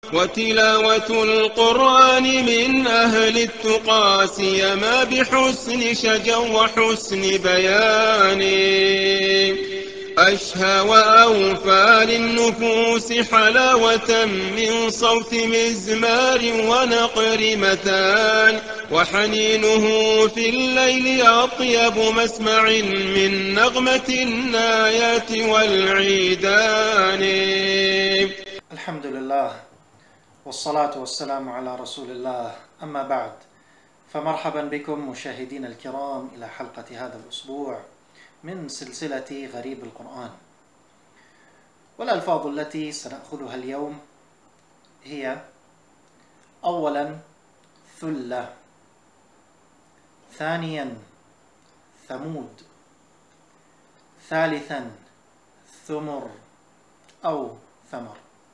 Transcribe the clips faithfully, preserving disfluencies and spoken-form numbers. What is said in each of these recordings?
وتلاوة القرآن من أهل التقى سيما بحسن شجا وحسن بيان أشهى وأوفى للنفوس حلاوة من صوت مزمار ونقر متان وحنينه في الليل أطيب مسمع من نغمة النايات والعيدان. الحمد لله والصلاة والسلام على رسول الله، أما بعد، فمرحبا بكم مشاهدين الكرام إلى حلقة هذا الأسبوع من سلسلة غريب القرآن. والألفاظ التي سنأخذها اليوم هي: أولا ثلة، ثانيا ثمود، ثالثا ثمر أو ثمر.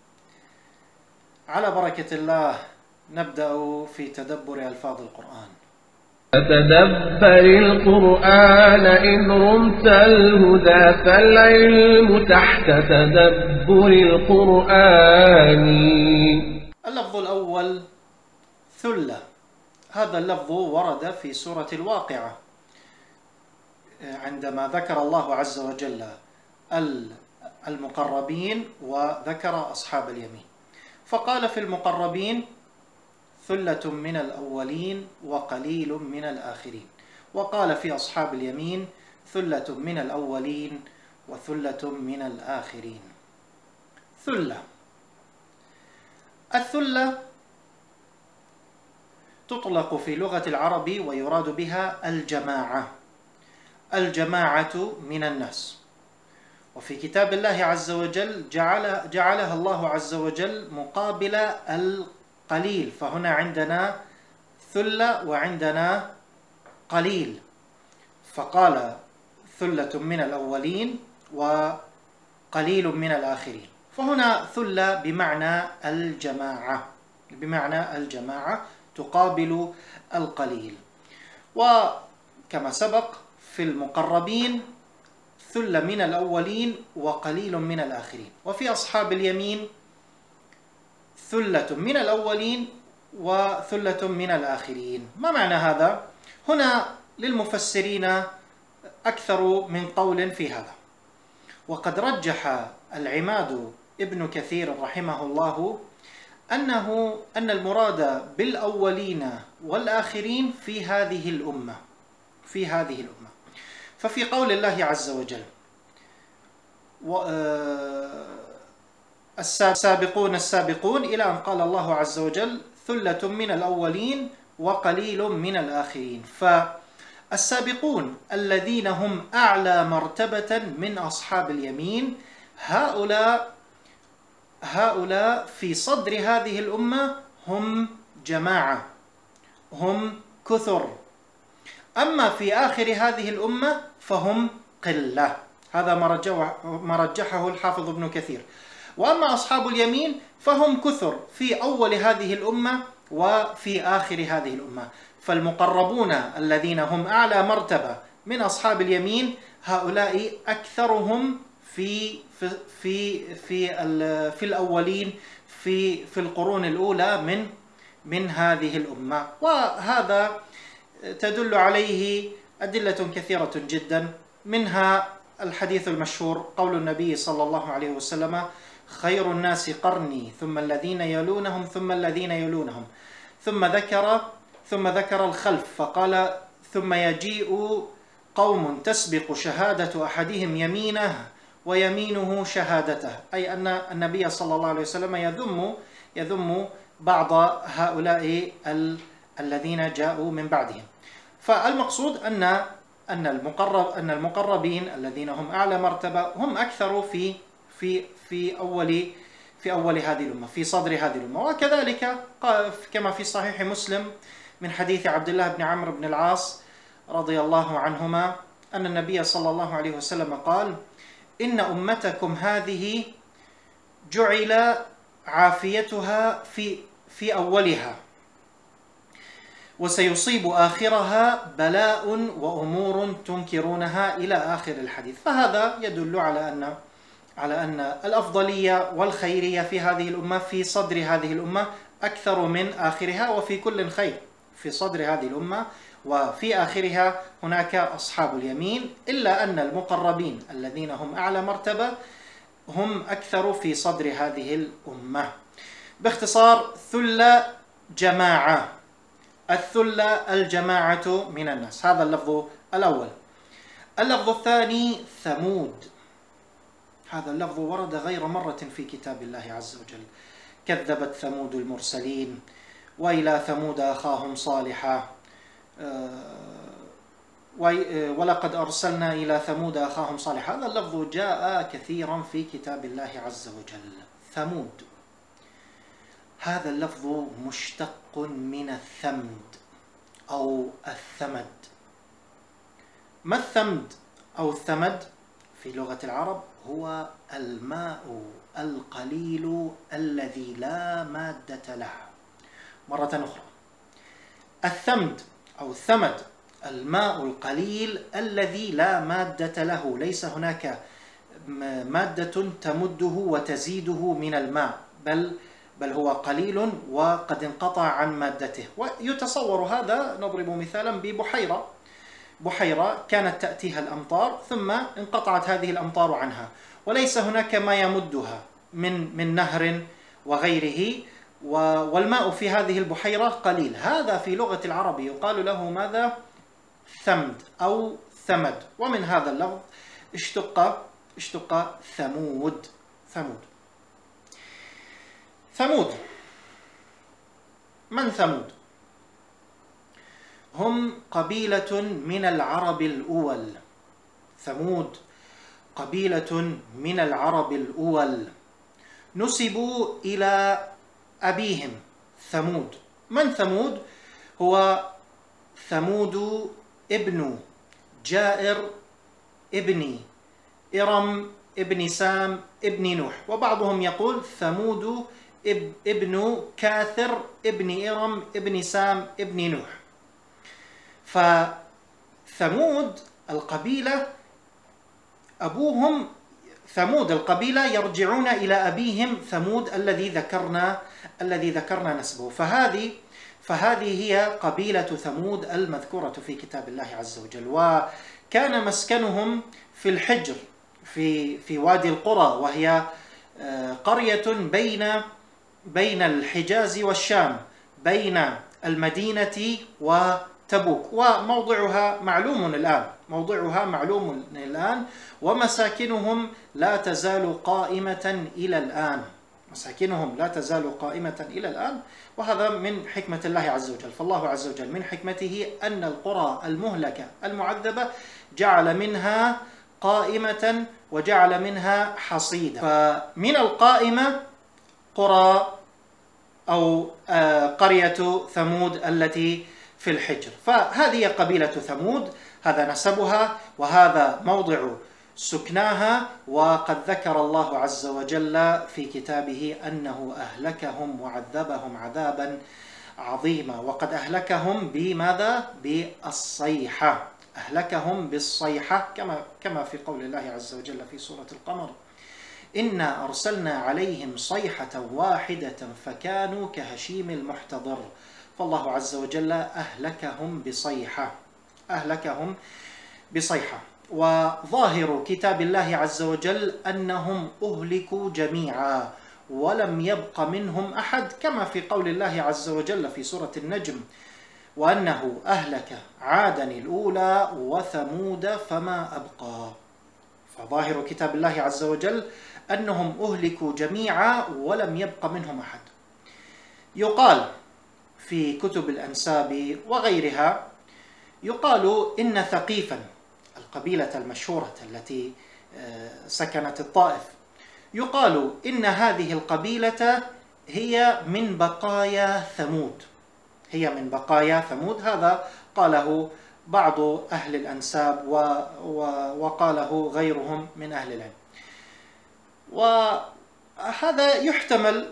على بركة الله نبدأ في تدبر ألفاظ القرآن. فتدبر القرآن إن رمت الهدى فالعلم تحت تدبر القرآن. اللفظ الأول ثلة، هذا اللفظ ورد في سورة الواقعة عندما ذكر الله عز وجل المقربين وذكر أصحاب اليمين، فقال في المقربين ثلة من الأولين وقليل من الآخرين، وقال في أصحاب اليمين ثلة من الأولين وثلة من الآخرين. ثلة، الثلة تطلق في لغة العرب ويراد بها الجماعة، الجماعة من الناس. وفي كتاب الله عز وجل جعل جعلها الله عز وجل مقابل القليل، فهنا عندنا ثلة وعندنا قليل، فقال ثلة من الأولين وقليل من الآخرين، فهنا ثلة بمعنى الجماعة، بمعنى الجماعة تقابل القليل. وكما سبق في المقربين ثلة من الأولين وقليل من الآخرين، وفي أصحاب اليمين ثلة من الأولين وثلة من الآخرين. ما معنى هذا؟ هنا للمفسرين أكثر من قول في هذا، وقد رجح العماد ابن كثير رحمه الله أنه أن المراد بالأولين والآخرين في هذه الأمة، في هذه الأمة. ففي قول الله عز وجل السابقون السابقون إلى أن قال الله عز وجل ثلة من الأولين وقليل من الآخرين، فالسابقون الذين هم أعلى مرتبة من أصحاب اليمين هؤلاء هؤلاء في صدر هذه الأمة هم جماعة، هم كثر. أما في آخر هذه الأمة فهم قلة، هذا ما رجحه الحافظ ابن كثير. وأما أصحاب اليمين فهم كثر في أول هذه الأمة وفي آخر هذه الأمة. فالمقربون الذين هم أعلى مرتبة من أصحاب اليمين هؤلاء أكثرهم في في في في, في الأولين في في القرون الأولى من من هذه الأمة. وهذا تدل عليه أدلة كثيرة جدا، منها الحديث المشهور قول النبي صلى الله عليه وسلم: خير الناس قرني ثم الذين يلونهم ثم الذين يلونهم، ثم ذكر ثم ذكر الخلف فقال: ثم يجيء قوم تسبق شهادة أحدهم يمينه ويمينه شهادته، أي أن النبي صلى الله عليه وسلم يذم يذم بعض هؤلاء الذين جاءوا من بعدهم. فالمقصود أن أن المقرب أن المقربين الذين هم أعلى مرتبة هم أكثر في في في أول في أول هذه الأمة، في صدر هذه الأمة. وكذلك كما في صحيح مسلم من حديث عبد الله بن عمرو بن العاص رضي الله عنهما أن النبي صلى الله عليه وسلم قال: إن أمتكم هذه جعل عافيتها في في أولها وسيصيب آخرها بلاء وأمور تنكرونها إلى آخر الحديث. فهذا يدل على أن على أن الأفضلية والخيرية في هذه الأمة في صدر هذه الأمة أكثر من آخرها، وفي كل خير. في صدر هذه الأمة وفي آخرها هناك أصحاب اليمين، إلا أن المقربين الذين هم أعلى مرتبة هم أكثر في صدر هذه الأمة. باختصار، ثلة جماعة، الثلة الجماعة من الناس، هذا اللفظ الأول. اللفظ الثاني ثمود، هذا اللفظ ورد غير مرة في كتاب الله عز وجل. كذبت ثمود المرسلين، وإلى ثمود أخاهم صالحا، ولقد أرسلنا إلى ثمود أخاهم صالحا. هذا اللفظ جاء كثيرا في كتاب الله عز وجل. ثمود، هذا اللفظ مشتق من الثمد أو الثمد. ما الثمد أو الثمد في لغة العرب؟ هو الماء القليل الذي لا مادة له. مرة أخرى، الثمد أو الثمد الماء القليل الذي لا مادة له، ليس هناك مادة تمده وتزيده من الماء، بل بل هو قليل وقد انقطع عن مادته. ويتصور هذا، نضرب مثالا ببحيرة، بحيرة كانت تأتيها الأمطار ثم انقطعت هذه الأمطار عنها، وليس هناك ما يمدها من من نهر وغيره، والماء في هذه البحيرة قليل. هذا في لغة العرب يقال له ماذا؟ ثمد أو ثمد. ومن هذا اللفظ اشتق اشتق ثمود. ثمود ثمود من ثمود؟ هم قبيلة من العرب الأول. ثمود قبيلة من العرب الأول، نسبوا إلى أبيهم ثمود. من ثمود؟ هو ثمود ابن جائر ابن إرم ابن سام ابن نوح، وبعضهم يقول ثمود ابن كاثر ابن إرم ابن سام ابن نوح. فثمود القبيلة أبوهم، ثمود القبيلة يرجعون إلى أبيهم ثمود الذي ذكرنا الذي ذكرنا نسبه. فهذه فهذه هي قبيلة ثمود المذكورة في كتاب الله عز وجل. وكان مسكنهم في الحجر، في في وادي القرى، وهي قرية بين بين الحجاز والشام، بين المدينة وتبوك، وموضعها معلوم الآن موضعها معلوم الآن ومساكنهم لا تزال قائمة إلى الآن مساكنهم لا تزال قائمة إلى الآن. وهذا من حكمة الله عز وجل. فالله عز وجل من حكمته أن القرى المهلكة المعذبة جعل منها قائمة وجعل منها حصيدة. فمن القائمة قرى أو قرية ثمود التي في الحجر. فهذه قبيلة ثمود، هذا نسبها وهذا موضع سكناها. وقد ذكر الله عز وجل في كتابه أنه أهلكهم وعذبهم عذابا عظيما. وقد أهلكهم بماذا؟ بالصيحة، أهلكهم بالصيحة، كما كما في قول الله عز وجل في سورة القمر: إنا أرسلنا عليهم صيحة واحدة فكانوا كهشيم المحتضر. فالله عز وجل أهلكهم بصيحة أهلكهم بصيحة. وظاهر كتاب الله عز وجل أنهم أهلكوا جميعا ولم يبق منهم أحد، كما في قول الله عز وجل في سورة النجم: وأنه أهلك عادا الأولى وثمود فما أبقى. فظاهر كتاب الله عز وجل أنهم أهلكوا جميعا ولم يبق منهم أحد. يقال في كتب الأنساب وغيرها، يقال إن ثقيفا، القبيلة المشهورة التي سكنت الطائف، يقال إن هذه القبيلة هي من بقايا ثمود هي من بقايا ثمود. هذا قاله بعض أهل الأنساب وقاله غيرهم من أهل العلم. وهذا يحتمل،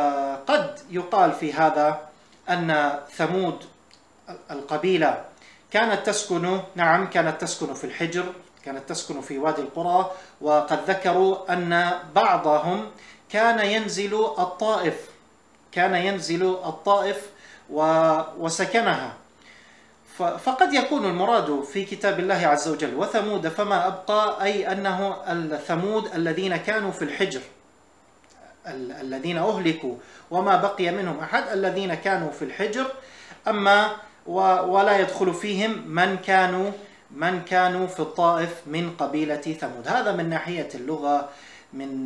فقد يقال في هذا أن ثمود القبيلة كانت تسكن نعم كانت تسكن في الحجر، كانت تسكن في وادي القرى. وقد ذكروا أن بعضهم كان ينزل الطائف كان ينزل الطائف وسكنها. فقد يكون المراد في كتاب الله عز وجل وثمود فما أبقى، أي أنه الثمود الذين كانوا في الحجر، الذين أهلكوا وما بقي منهم أحد، الذين كانوا في الحجر، أما ولا يدخل فيهم من كانوا من كانوا في الطائف من قبيلة ثمود. هذا من ناحية اللغة، من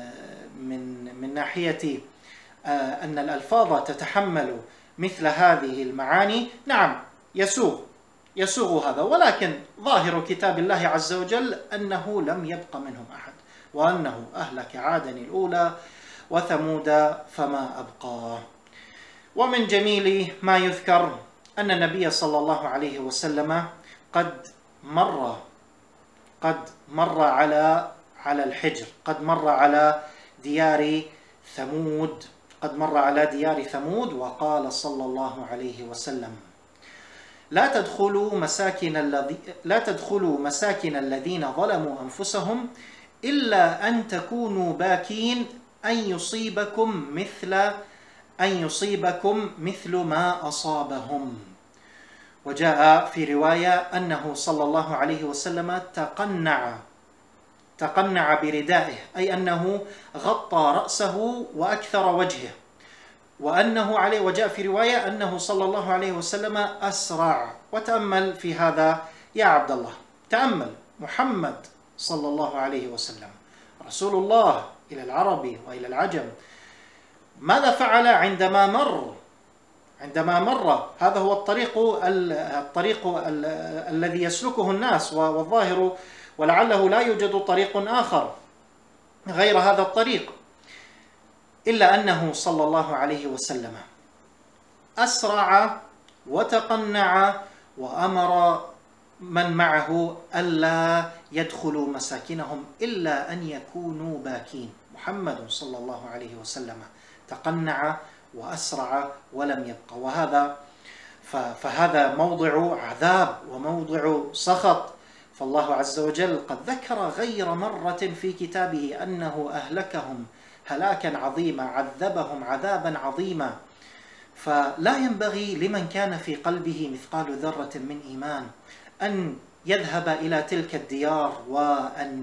من من ناحية أن الألفاظ تتحمل مثل هذه المعاني. نعم يسوغ يسوغ هذا، ولكن ظاهر كتاب الله عز وجل أنه لم يبق منهم أحد، وأنه أهلك عادا الأولى وثمود فما أبقى. ومن جميل ما يذكر أن النبي صلى الله عليه وسلم قد مر قد مر على على الحجر، قد مر على ديار ثمود قد مر على ديار ثمود وقال صلى الله عليه وسلم: لا تدخلوا مساكن الذي لا تدخلوا مساكن الذين ظلموا أنفسهم إلا أن تكونوا باكين أن يصيبكم مثل أن يصيبكم مثل ما أصابهم. وجاء في رواية أنه صلى الله عليه وسلم تقنع تقنع بردائه، أي أنه غطى رأسه وأكثر وجهه، وأنه عليه وجاء في رواية أنه صلى الله عليه وسلم أسرع. وتأمل في هذا يا عبد الله، تأمل محمد صلى الله عليه وسلم رسول الله إلى العرب وإلى العجم، ماذا فعل عندما مر عندما مر هذا هو الطريق الطريق الذي يسلكه الناس، والظاهر ولعله لا يوجد طريق آخر غير هذا الطريق، إلا أنه صلى الله عليه وسلم أسرع وتقنع وأمر من معه ألا يدخلوا مساكنهم إلا أن يكونوا باكين. محمد صلى الله عليه وسلم تقنع وأسرع ولم يبقى، وهذا فهذا موضع عذاب وموضع سخط. فالله عز وجل قد ذكر غير مرة في كتابه أنه أهلكهم هلاكا عظيما، عذبهم عذابا عظيما. فلا ينبغي لمن كان في قلبه مثقال ذرة من إيمان أن يذهب إلى تلك الديار وأن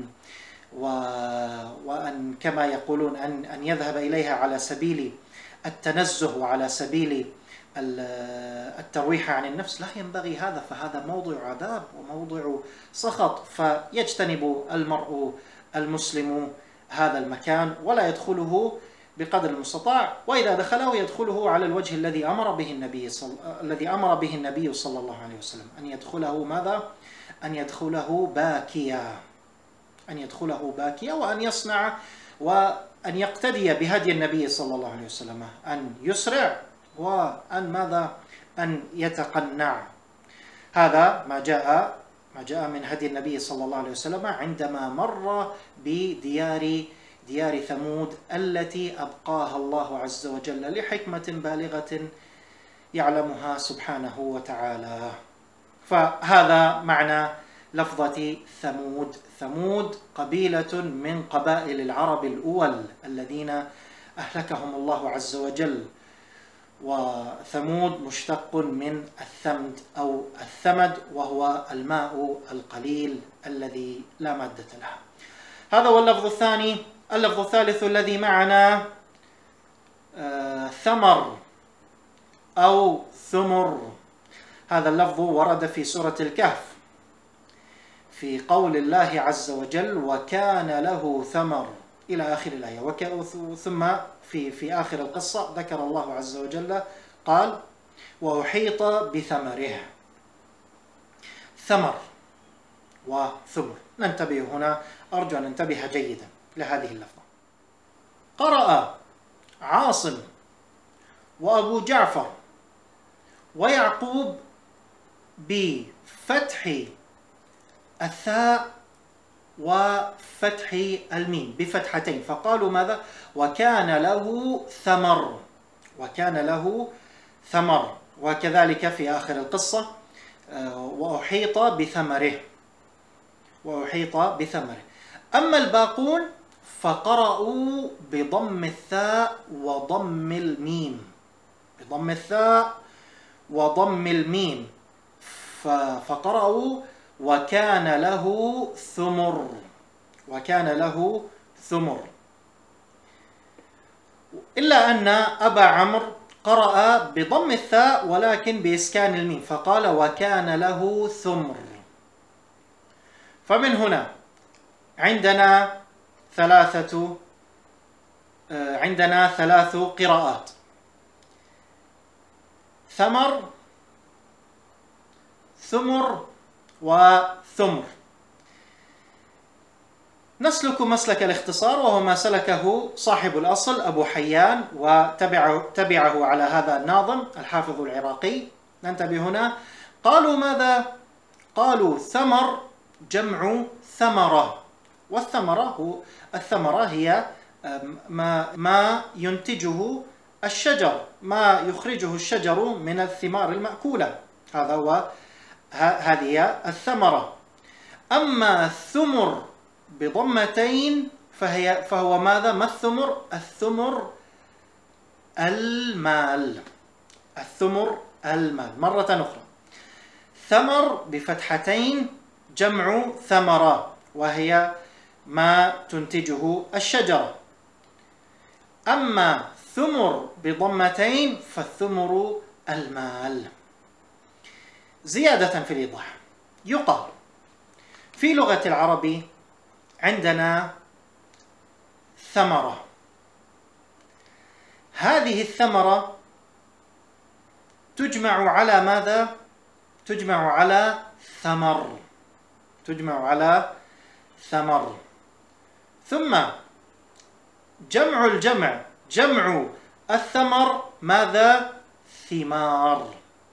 وأن كما يقولون أن أن يذهب إليها على سبيل التنزه وعلى سبيل الترويح عن النفس. لا ينبغي هذا، فهذا موضع عذاب وموضع سخط، فيجتنب المرء المسلم هذا المكان ولا يدخله بقدر المستطاع، وإذا دخله يدخله على الوجه الذي أمر به النبي صل... الذي أمر به النبي صلى الله عليه وسلم، أن يدخله ماذا؟ أن يدخله باكيا أن يدخله باكيا وأن يصنع وأن يقتدي بهدي النبي صلى الله عليه وسلم، أن يسرع وأن ماذا؟ أن يتقنع. هذا ما جاء ما جاء من هدي النبي صلى الله عليه وسلم عندما مر بديار ديار ثمود التي أبقاها الله عز وجل لحكمة بالغة يعلمها سبحانه وتعالى. فهذا معنى لفظة ثمود. ثمود قبيلة من قبائل العرب الأول الذين أهلكهم الله عز وجل، وثمود مشتق من الثمد أو الثمد، وهو الماء القليل الذي لا مادة له. هذا هو اللفظ الثاني. اللفظ الثالث الذي معنا آه ثمر أو ثمر. هذا اللفظ ورد في سورة الكهف في قول الله عز وجل: وكان له ثمر إلى آخر الآية. وك... ثم في في آخر القصة ذكر الله عز وجل قال: وأحيط بثمره. ثمر وثمر، ننتبه هنا، أرجو أن ننتبه جيدا لهذه اللفظة. قرأ عاصم وأبو جعفر ويعقوب بفتح الثاء وفتح الميم بفتحتين، فقالوا ماذا؟ وكان له ثمر وكان له ثمر. وكذلك في آخر القصة وأحيط بثمره وأحيط بثمره. أما الباقون فقرأوا بضم الثاء وضم الميم، بضم الثاء وضم الميم، فقرأوا وكان له ثمر، وكان له ثمر. إلا أن أبا عمرو قرأ بضم الثاء ولكن بإسكان الميم، فقال وكان له ثمر. فمن هنا عندنا ثلاثة عندنا ثلاث قراءات: ثمر، ثمر، وثمر. نسلك مسلك الاختصار، وهو ما سلكه صاحب الأصل أبو حيان وتبعه تبعه على هذا الناظم الحافظ العراقي. ننتبه هنا، قالوا ماذا؟ قالوا ثمر جمع ثمرة، والثمرة هو الثمرة هي ما ما ينتجه الشجر، ما يخرجه الشجر من الثمار المأكولة، هذا هو هذه الثمرة. أما الثمر بضمتين فهي فهو ماذا؟ ما الثمر؟ الثمر المال، الثمر المال. مرة أخرى، ثمر بفتحتين جمع ثمرة، وهي ما تنتجه الشجرة. أما ثمر بضمتين فالثمر المال. زيادة في الإيضاح، يقال في لغة العرب عندنا ثمرة، هذه الثمرة تجمع على ماذا؟ تجمع على ثمر، تجمع على ثمر. ثم جمع الجمع، جمع الثمر ماذا؟ ثمار.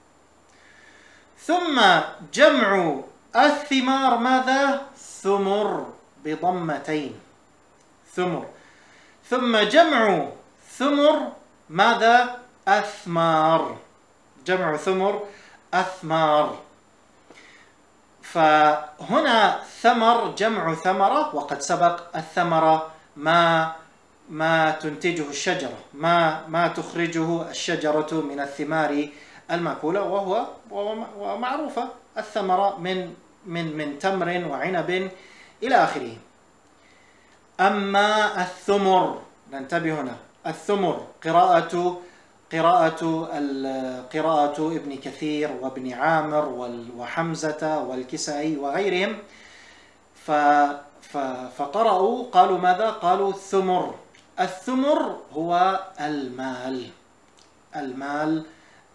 ثم جمع الثمار ماذا؟ ثمر بضمتين، ثمر. ثم جمع ثمر ماذا؟ أثمار، جمع ثمر أثمار. فهنا ثمر جمع ثمرة، وقد سبق الثمرة ما ما تنتجه الشجرة، ما ما تخرجه الشجرة من الثمار المأكولة، وهو ومعروفة الثمرة من من من تمر وعنب إلى آخره. أما الثمر، ننتبه هنا، الثمر قراءة قراءة قراءة ابن كثير وابن عامر وحمزة والكسائي وغيرهم، فقرأوا قالوا ماذا؟ قالوا ثمر. الثمر هو المال، المال،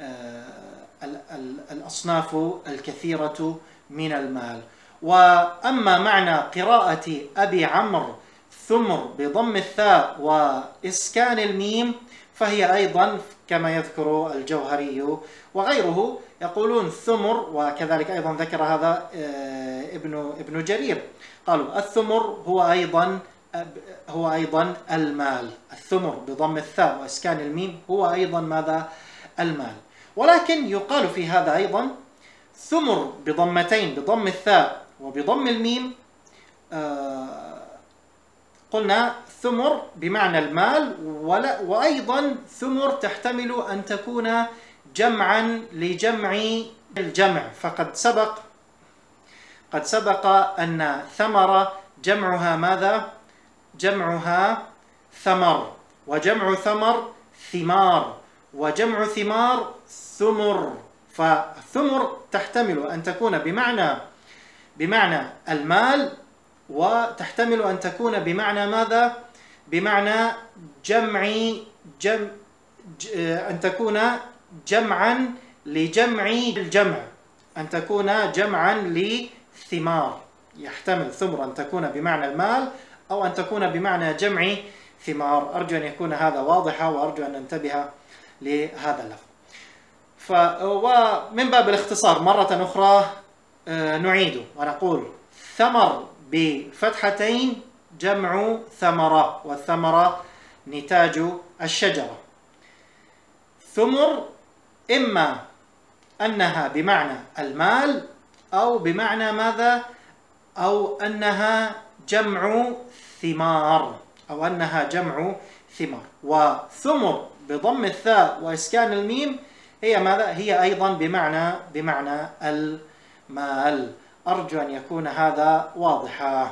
الأصناف الكثيرة من المال. وأما معنى قراءة أبي عمرو ثمر بضم الثاء وإسكان الميم فهي أيضا كما يذكر الجوهري وغيره، يقولون ثمر، وكذلك أيضا ذكر هذا ابن ابن جرير، قالوا الثمر هو أيضا هو أيضا المال، الثمر بضم الثاء وإسكان الميم هو أيضا ماذا؟ المال. ولكن يقال في هذا أيضا ثمر بضمتين، بضم الثاء وبضم الميم، آه قلنا ثمر بمعنى المال، وأيضا ثمر تحتمل أن تكون جمعا لجمع الجمع، فقد سبق قد سبق أن ثمرة جمعها ماذا؟ جمعها ثمر، وجمع ثمر ثمار، وجمع ثمار ثمر. فالثمر تحتمل أن تكون بمعنى بمعنى المال، وتحتمل أن تكون بمعنى ماذا؟ بمعنى جمع جم أن تكون جمعا لجمع الجمع، أن تكون جمعا لثمار. يحتمل ثمر أن تكون بمعنى المال أو أن تكون بمعنى جمع ثمار. أرجو أن يكون هذا واضحا، وأرجو أن ننتبه لهذا اللفظ. ومن باب الاختصار مرة أخرى نعيد ونقول ثمر بفتحتين جمع ثمرة، والثمرة نتاج الشجرة. ثمر إما أنها بمعنى المال أو بمعنى ماذا؟ أو أنها جمع ثمار أو أنها جمع ثمار. وثمر بضم الثاء وإسكان الميم هي ماذا؟ هي أيضا بمعنى بمعنى المال. أرجو أن يكون هذا واضحا.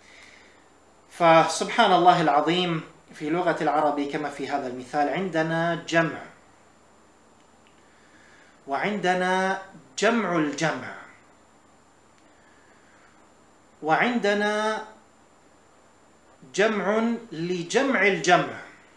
فسبحان الله العظيم، في لغة العرب كما في هذا المثال عندنا جمع، وعندنا جمع الجمع، وعندنا جمع لجمع الجمع،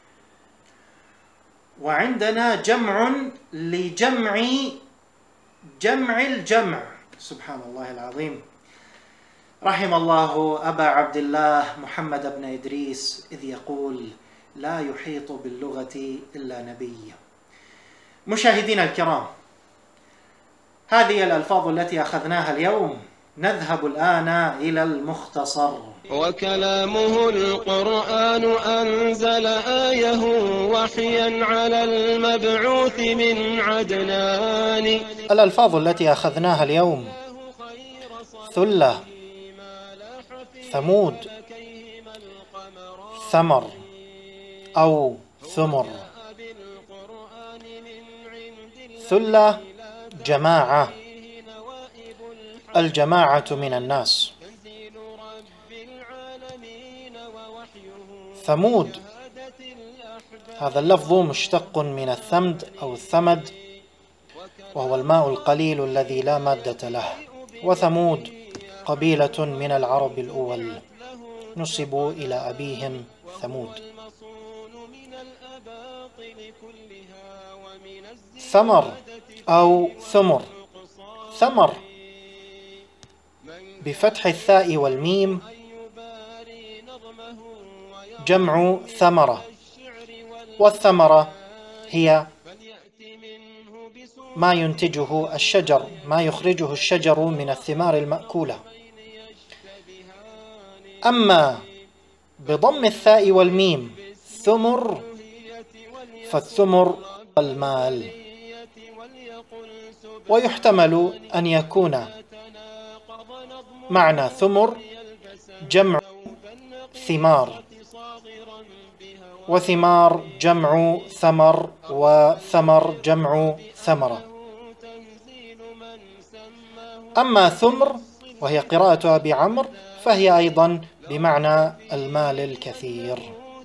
وعندنا جمع لجمع جمع الجمع. سبحان الله العظيم. رحم الله أبا عبد الله محمد بن إدريس إذ يقول: لا يحيط باللغة إلا نبي. مشاهدينا الكرام، هذه الألفاظ التي أخذناها اليوم. نذهب الآن إلى المختصر. وكلامه القرآن أنزل آيه وحيا على المبعوث من عدنان. الألفاظ التي أخذناها اليوم: ثلة، ثمود، ثمر أو ثمر. ثلة جماعة، الجماعة من الناس. ثمود هذا اللفظ مشتق من الثمد أو الثمد، وهو الماء القليل الذي لا مادة له. وثمود قبيلة من العرب الأول، نسبوا إلى أبيهم ثمود. ثمر أو ثمر. ثمر بفتح الثاء والميم جمع ثمرة، والثمرة هي ما ينتجه الشجر، ما يخرجه الشجر من الثمار المأكولة. أما بضم الثاء والميم ثمر، فالثمر المال. ويحتمل أن يكون معنى ثمر جمع ثمار، وثمار جمع ثمر، وثمر جمع ثمرة. أما ثمر وهي قراءة أبي عمرو فهي أيضا بمعنى المال الكثير.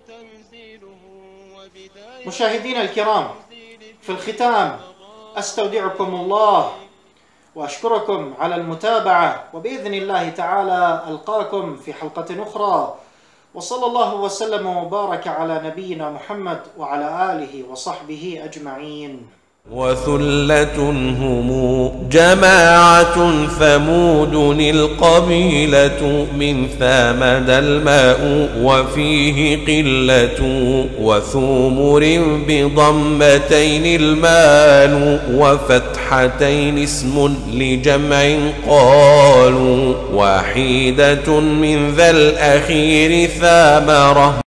مشاهدينا الكرام، في الختام أستودعكم الله وأشكركم على المتابعة، وبإذن الله تعالى ألقاكم في حلقة أخرى. وصلى الله وسلم وبارك على نبينا محمد وعلى آله وصحبه أجمعين. وثلة هم جماعة ثمود القبيلة من ثامد الماء وفيه قلة وثمر بضمتين المال وفتحتين اسم لجمع قالوا وحيدة من ذا الأخير ثامرة.